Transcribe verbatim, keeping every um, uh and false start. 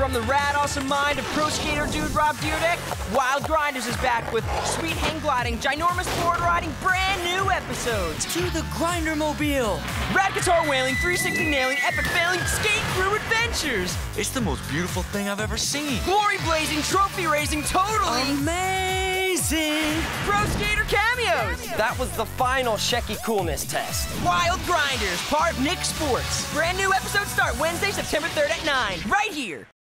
From the rad awesome mind of pro skater dude Rob Deerdeck, Wild Grinders is back with sweet hang gliding, ginormous board riding, brand new episodes. To the Grindermobile. Rad guitar wailing, three sixty nailing, epic failing, skate through adventures. It's the most beautiful thing I've ever seen. Glory blazing, trophy raising, totally Amazing. pro skater cameos. That was the final Shecky coolness test. Wild Grinders, part of Nick Sports. Brand new episodes start Wednesday, September third at nine, right here.